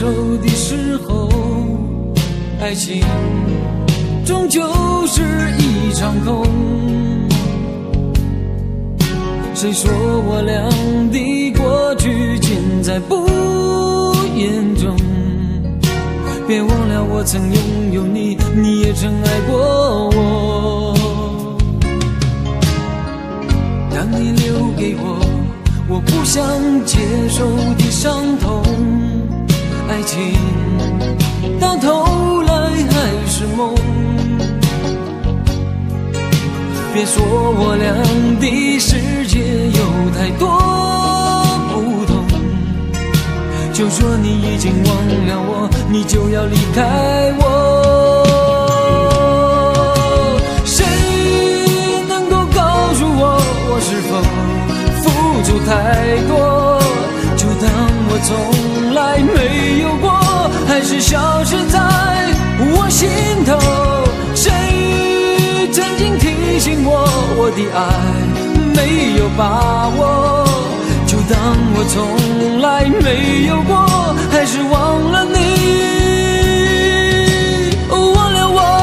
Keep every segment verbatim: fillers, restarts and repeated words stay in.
受的时候，爱情终究是一场空。谁说我俩的过去尽在不言中？别忘了我曾拥有你，你也曾爱过我。当你留给我我不想接受的伤痛，爱情到头来还是梦。别说我俩的世界有太多不同，就说你已经忘了我，你就要离开我。谁能够告诉我，我是否付出太多，就当我从来没有过，还是消失在我心头。谁曾经提醒我，我的爱没有把握，就当我从来没有过，还是忘了你，忘了我。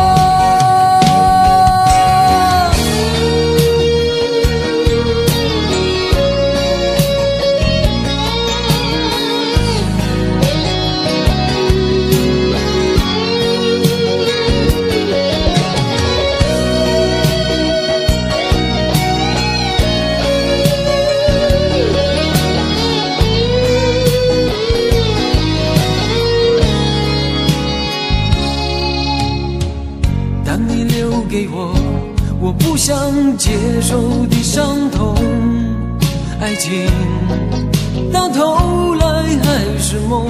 给我我不想接受的伤痛，爱情到头来还是梦。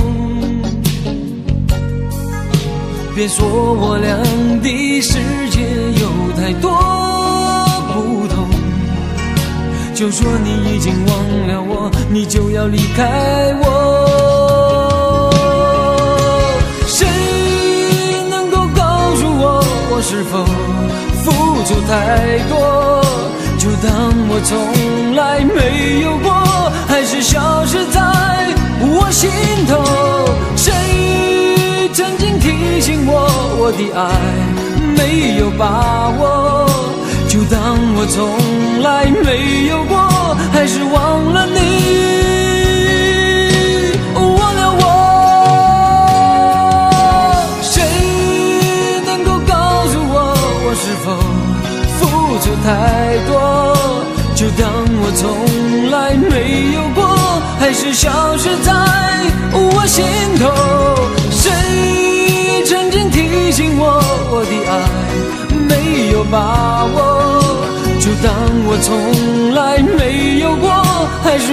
别说我俩的世界有太多不同，就说你已经忘了我，你就要离开我。谁能够告诉我，我是否付出太多，就当我从来没有过，还是消失在我心头。谁曾经提醒我，我的爱没有把握，就当我从来没有过，还是忘了你，忘了我。谁能够告诉我，我是否付出太多，就当我从来没有过，还是消失在我心头。谁曾经提醒我，我的爱没有把握，就当我从来没有过，还是